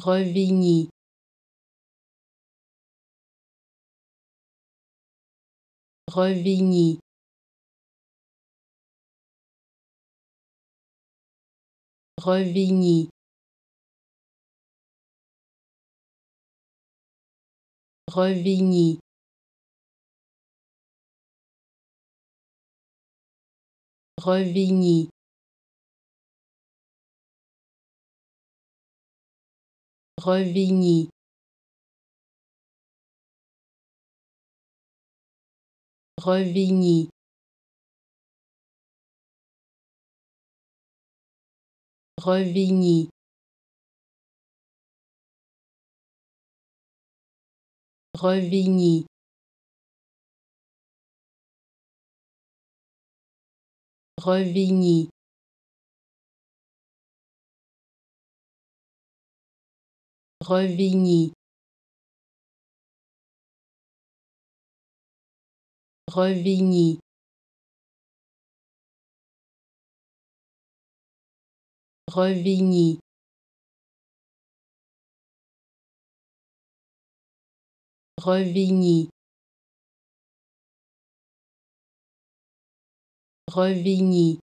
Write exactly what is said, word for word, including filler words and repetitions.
Revigny. Revigny. Revigny. Revigny. Revigny. Revigny. Revigny. Revigny. Revigny. Revigny. Revigny. Revigny. Revigny. Revigny. Revigny.